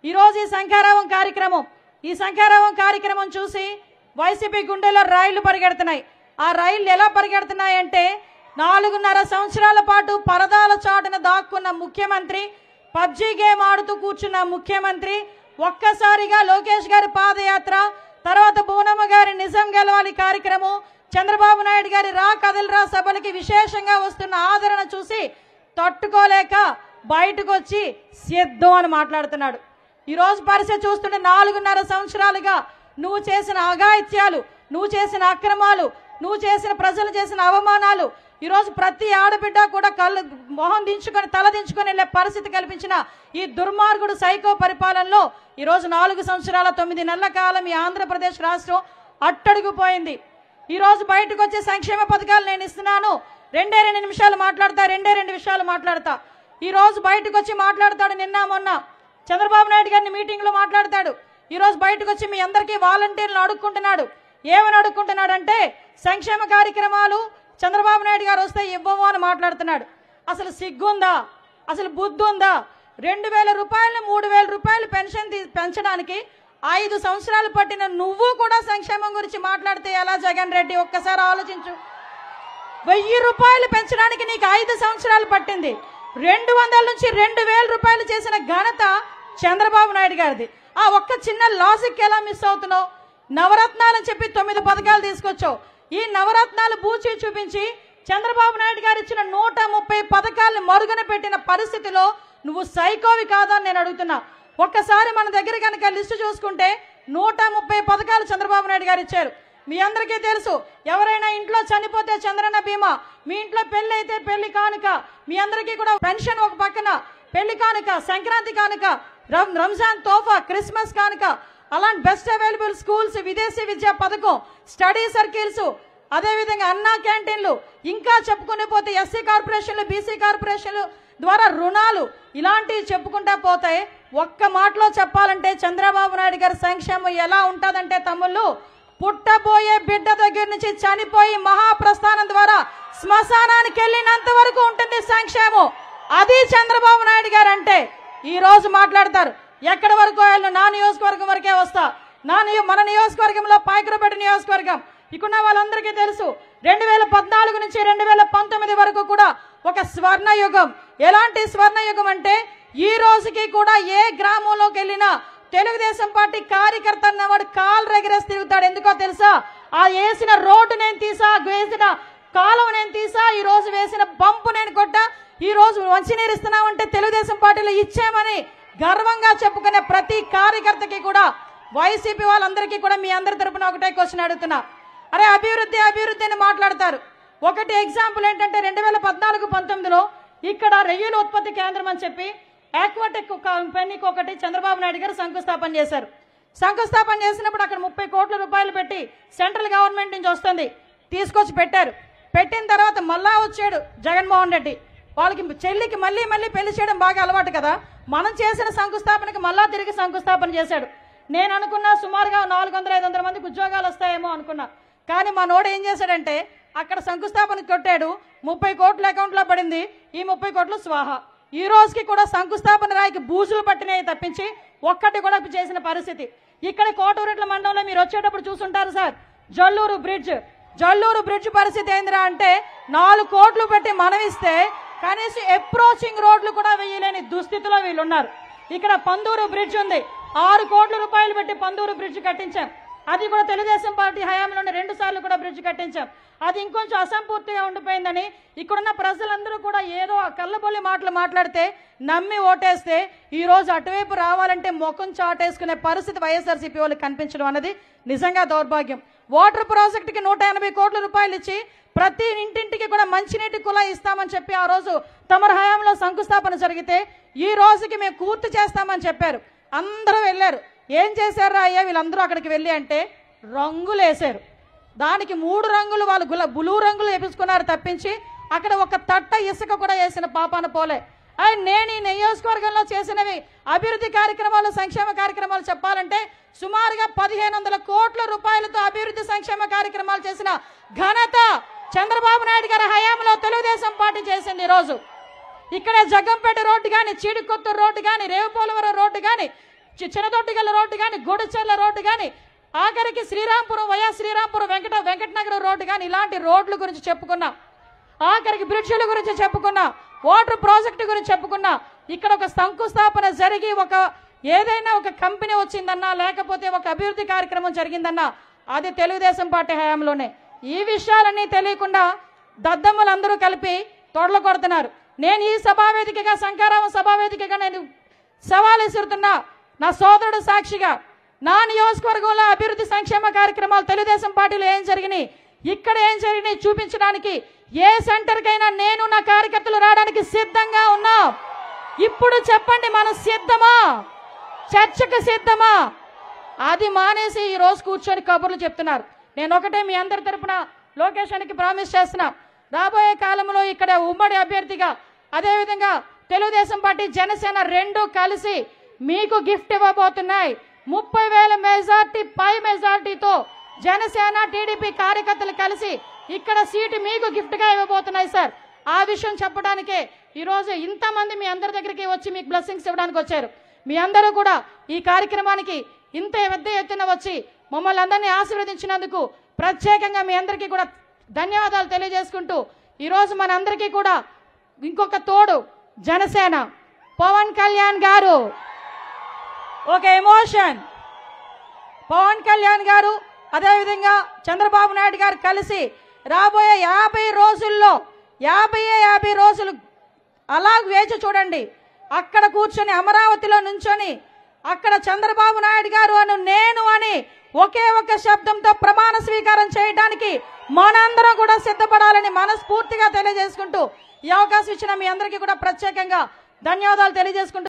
ఈరోజు ఈ శంఖారావం కార్యక్రమం చూసి వైసీపీ గుండెల్లో రైళ్లు పరిగెడుతున్నాయి. ఆ రైళ్లు ఎలా పరిగెడుతున్నాయంటే 4.5 సంవత్సరాల పాటు పరదాల చాటున దాక్కున్న ముఖ్యమంత్రి, పబ్జీ గేమ్ ఆడుతూ కూర్చున్న ముఖ్యమంత్రి ఒక్కసారిగా లోకేష్ గారి పాదయాత్ర, తర్వాత బోనమ్మ గారి నిజం గెలవాలి కార్యక్రమం, చంద్రబాబు నాయుడు గారి రా కదలరా సభలకి విశేషంగా వస్తున్న ఆదరణ చూసి తట్టుకోలేక బయటకు వచ్చి సిద్ధం అని మాట్లాడుతున్నాడు. ఈరోజు పరిస్థితి చూస్తుంటే 4.5 సంవత్సరాలుగా నువ్వు చేసిన అఘాయిత్యాలు, నువ్వు చేసిన అక్రమాలు, నువ్వు చేసిన ప్రజలు చేసిన అవమానాలు, ఈరోజు ప్రతి ఆడబిడ్డ కూడా మొహం దించుకొని తల దించుకొని వెళ్ళే పరిస్థితి కల్పించిన ఈ దుర్మార్గుడు సైకో పరిపాలనలో ఈరోజు 4 సంవత్సరాల 9 నెలల కాలం ఈ ఆంధ్రప్రదేశ్ రాష్ట్రం అట్టడుగుపోయింది. ఈరోజు బయటకు వచ్చే సంక్షేమ పథకాలు నేను ఇస్తున్నాను, 2 నిమిషాలు మాట్లాడతా, 2 విషయాలు మాట్లాడతా. ఈరోజు బయటకు వచ్చి మాట్లాడతాడు. నిన్న మొన్న చంద్రబాబు నాయుడు గారిని మీటింగ్ లో మాట్లాడతాడు. ఈరోజు బయటకు వచ్చి మీ అందరికీ వాలంటీర్లను అడుక్కుంటున్నాడు. ఏమని అడుక్కుంటున్నాడంటే సంక్షేమ కార్యక్రమాలు చంద్రబాబు నాయుడు గారు వస్తే ఇవ్వము అని మాట్లాడుతున్నాడు. అసలు సిగ్గుందా? అసలు బుద్ధి ఉందా? 2,000 రూపాయలు 3,000 రూపాయలు పెన్షన్ పెంచడానికి 5 సంవత్సరాలు పట్టిన నువ్వు కూడా సంక్షేమం గురించి మాట్లాడితే ఎలా జగన్ రెడ్డి? ఒక్కసారి ఆలోచించు. 1000 రూపాయలు పెంచడానికి నీకు 5 సంవత్సరాలు పట్టింది. 200 నుంచి 2,000 రూపాయలు చేసిన ఘనత చంద్రబాబు నాయుడు గారిది. ఆ ఒక్క చిన్న లాజిక్ ఎలా మిస్ అవుతున్నావు? నవరత్నాలని చెప్పి 9 పథకాలు తీసుకొచ్చావు. ఈ నవరత్నాలు బూచి చూపించి చంద్రబాబు నాయుడు గారు ఇచ్చిన 130 పథకాలను మరుగున పెట్టిన పరిస్థితిలో నువ్వు సైకోవి కాదా అని నేను అడుగుతున్నా. ఒక్కసారి మన దగ్గర కనుక లిస్టు చూసుకుంటే 130 పథకాలు చంద్రబాబు నాయుడు గారు ఇచ్చారు. మీ అందరికీ తెలుసు, ఎవరైనా ఇంట్లో చనిపోతే చంద్రన్న బీమా, మీ ఇంట్లో పెళ్లి అయితే పెళ్లి కానుక, మీ అందరికీ కూడా పెన్షన్ ఒక పక్కన, పెళ్లి కానుక, సంక్రాంతి కానుక, రంజాన్ తోఫా, క్రిస్మస్ కానుక, అలాంటి బెస్ట్ అవైలబుల్ స్కూల్స్, విదేశీ విద్యా పథకం, స్టడీ సర్కిల్స్, అదేవిధంగా అన్నా క్యాంటీన్లు, ఇంకా చెప్పుకునే పోతే ఎస్సీ కార్పొరేషన్లు, బీసీ కార్పొరేషన్లు ద్వారా రుణాలు, ఇలాంటివి చెప్పుకుంటా పోతే ఒక్క మాటలో చెప్పాలంటే చంద్రబాబు నాయుడు గారి సంక్షేమం ఎలా ఉంటుందంటే తమ్ముళ్ళు, పుట్టబోయే బిడ్డ దగ్గర నుంచి చనిపోయి మహాప్రస్థానం ద్వారా శ్మశానానికి వెళ్ళినంత వరకు ఉంటుంది సంక్షేమం. అది చంద్రబాబు నాయుడు గారు అంటే. ఈ రోజు మాట్లాడతారు ఎక్కడి వరకు వెళ్ళు, నా నియోజకవర్గం వరకే వస్తా, మన నియోజకవర్గంలో పాయకరపేట నియోజకవర్గం ఇక్కడ వాళ్ళందరికీ తెలుసు 2014 నుంచి 2019 వరకు కూడా ఒక స్వర్ణయుగం. ఎలాంటి స్వర్ణయుగం అంటే ఈ రోజుకి కూడా ఏ గ్రామంలోకి వెళ్ళినా తెలుగుదేశం పార్టీ కార్యకర్త అన్నవాడు కాలు రెగరేసి తిరుగుతాడు. ఎందుకో తెలుసా? ఆ వేసిన రోడ్డు నేను తీసా, వేసిన కాలువ నేను తీసా, ఈ రోజు వేసిన పంపు నేను కొట్టా, ఈ రోజు మంచినీరు ఇస్తున్నామంటే తెలుగుదేశం పార్టీలో ఇచ్చామని గర్వంగా చెప్పుకునే ప్రతి కార్యకర్తకి కూడా వైసీపీ వాళ్ళందరికీ కూడా మీ అందరి తరపున ఒకటే క్వశ్చన్ అడుగుతున్నా. అరే అభివృద్ధి అభివృద్ధి అని మాట్లాడతారు. ఒకటి ఎగ్జాంపుల్ ఏంటంటే 2014-19లో ఇక్కడ రొయ్యల ఉత్పత్తి కేంద్రం అని చెప్పి ఆక్వాటెక్ కంపెనీకి ఒకటి చంద్రబాబు నాయుడు గారు శంకుస్థాపన చేశారు. శంకుస్థాపన చేసినప్పుడు అక్కడ 30 కోట్ల రూపాయలు పెట్టి సెంట్రల్ గవర్నమెంట్ నుంచి వస్తుంది తీసుకొచ్చి పెట్టారు. పెట్టిన తర్వాత మళ్ళా వచ్చాడు జగన్మోహన్ రెడ్డి. వాళ్ళకి చెల్లికి మళ్ళీ పెళ్లి చేయడం బాగా అలవాటు కదా, మనం చేసిన శంకుస్థాపనకి మళ్ళా తిరిగి శంకుస్థాపన చేశాడు. నేను అనుకున్నా సుమారుగా 400-500 మందికి ఉద్యోగాలు వస్తాయేమో అనుకున్నా. కానీ మా నోడు ఏం చేశాడంటే అక్కడ శంకుస్థాపన కొట్టాడు, 30 కోట్ల అకౌంట్లో పడింది, ఈ 30 కోట్లు స్వాహా. ఈ రోజుకి కూడా శంకుస్థాపన రాయికి బూజులు పట్టినాయి తప్పించి ఒక్కటి కూడా చేసిన పరిస్థితి. ఇక్కడ కోటూరెట్ల మండలంలో మీరు వచ్చేటప్పుడు చూసుంటారు సార్, జల్లూరు బ్రిడ్జ్ పరిస్థితి ఏందిరా అంటే 4 కోట్లు పెట్టి మనవిస్తే కనీసం అప్రోచింగ్ రోడ్లు కూడా వేయలేని దుస్థితిలో వీళ్ళున్నారు. ఇక్కడ పందూరు బ్రిడ్జ్ ఉంది, 6 కోట్ల రూపాయలు పెట్టి పందూరు బ్రిడ్జ్ కట్టించాం. అది కూడా తెలుగుదేశం పార్టీ హయాంలోనే 2 సార్లు కూడా బ్రిడ్జ్ కట్టించాం. అది ఇంకొంచెం అసంపూర్తిగా ఉండిపోయిందని ఇక్కడున్న ప్రజలందరూ కూడా ఏదో కళ్ళబొల్లి మాటలు మాట్లాడితే నమ్మి ఓటేస్తే ఈ రోజు అటువైపు రావాలంటే ముఖం చాటేసుకునే పరిస్థితి వైఎస్ఆర్సీపీ వాళ్ళకి కనిపించడం అనేది నిజంగా దౌర్భాగ్యం. వాటర్ ప్రాజెక్టుకి 180 కోట్ల రూపాయలు ఇచ్చి ప్రతి ఇంటింటికి కూడా మంచినీటి కుళాయి ఇస్తామని చెప్పి ఆ రోజు తమర హయాంలో శంకుస్థాపన జరిగితే ఈ రోజుకి మేము పూర్తి చేస్తామని చెప్పారు. అందరూ వెళ్ళారు. ఏం చేశారా అయ్యా వీళ్ళందరూ అక్కడికి వెళ్ళి అంటే రంగులు వేశారు. దానికి 3 రంగులు వాళ్ళు బ్లూ రంగులు వేపించుకున్నారు తప్పించి అక్కడ ఒక తట్ట ఇసుక కూడా వేసిన పాపాన పోలే. నేను ఈ నియోజకవర్గంలో చేసినవి అభివృద్ధి కార్యక్రమాలు, సంక్షేమ కార్యక్రమాలు చెప్పాలంటే సుమారుగా 1500 కోట్ల రూపాయలతో అభివృద్ధి సంక్షేమ కార్యక్రమాలు చేసిన ఘనత చంద్రబాబు నాయుడు గారి హయాంలో తెలుగుదేశం పార్టీ చేసింది. ఈరోజు ఇక్కడ జగ్గంపేట రోడ్డు కానీ, చీడికొత్తూరు రోడ్డు కానీ, రేవుపోలవరం రోడ్డు కానీ, చిన్నదొడ్డిగల్ల రోడ్డు కానీ, గూడచెర్ల రోడ్డు కానీ, ఆఖరికి శ్రీరాంపురం శ్రీరాంపురం వెంకటనగరం రోడ్డు కానీ ఇలాంటి రోడ్ల గురించి చెప్పుకున్నా. ఆఖరికి బ్రిడ్జిల గురించి చెప్పుకున్నా, వాటర్ ప్రాజెక్టు గురించి చెప్పుకున్నా. ఇక్కడ ఒక శంకుస్థాపన జరిగి ఏదైనా ఒక కంపెనీ వచ్చిందన్నా, లేకపోతే ఒక అభివృద్ధి కార్యక్రమం జరిగిందన్నా అది తెలుగుదేశం పార్టీ హయాంలోనే. ఈ విషయాలన్నీ తెలియకుండా దద్దమ్మలందరూ కలిపి తొడలు కొడుతున్నారు. నేను ఈ సభావేదికగా, శంకరామ సభావేదికగా నేను సవాల్ విసురుతున్నా. నా సోదరుడు సాక్షిగా నా నియోజకవర్గంలో అభివృద్ధి సంక్షేమ కార్యక్రమాలు తెలుగుదేశం పార్టీలో ఏం జరిగినాయి, ఇక్కడ ఏం జరిగినాయి చూపించడానికి ఏ సెంటర్కైనా నేను నా కార్యకర్తలు రావడానికి సిద్ధంగా ఉన్నా. ఇప్పుడు చెప్పండి, మనం సిద్ధమా? చర్చకు సిద్ధమా? అది మానేసి ఈ రోజు కూర్చొని కబుర్లు చెప్తున్నారు. నేను ఒకటే మీ అందరి తరపున లోకేషన్కి ప్రామిస్ చేస్తున్నా, రాబోయే కాలంలో ఇక్కడ ఉమ్మడి అభ్యర్థిగా, అదేవిధంగా తెలుగుదేశం పార్టీ జనసేన రెండు కలిసి మీకు గిఫ్ట్ ఇవ్వబోతున్నాయి. 30,000 మెజార్టీ పై మెజార్టీతో జనసేన టీడీపీ కార్యకర్తలు కలిసి ఇక్కడ సీటు మీకు గిఫ్ట్ గా ఇవ్వబోతున్నాయి సార్. ఆ విషయం చెప్పడానికే ఈరోజు ఇంతమంది మీ అందరి దగ్గరికి వచ్చి మీకు బ్లెస్సింగ్స్ ఇవ్వడానికి వచ్చారు. మీ అందరూ కూడా ఈ కార్యక్రమానికి ఇంత పెద్ద ఎత్తున వచ్చి మమ్మల్ని అందరినీ ఆశీర్వదించినందుకు ప్రత్యేకంగా మీ అందరికీ కూడా ధన్యవాదాలు తెలియజేసుకుంటూ, ఈరోజు మనందరికీ కూడా ఇంకొక తోడు జనసేన పవన్ కళ్యాణ్ గారు ఒక ఎమోషన్. పవన్ కళ్యాణ్ గారు అదేవిధంగా చంద్రబాబు నాయుడు గారు కలిసి రాబోయే 50 రోజుల్లో 50 రోజులు అలా వేచి చూడండి. అక్కడ కూర్చొని అమరావతిలో నుంచొని అక్కడ చంద్రబాబు నాయుడు గారు అను నేను అని ఒకే ఒక శబ్దంతో ప్రమాణ స్వీకారం చేయడానికి మనందరం కూడా సిద్ధపడాలని మనస్ఫూర్తిగా తెలియజేసుకుంటూ ఈ అవకాశం ఇచ్చిన మీ అందరికీ కూడా ప్రత్యేకంగా ధన్యవాదాలు తెలియజేసుకుంటూ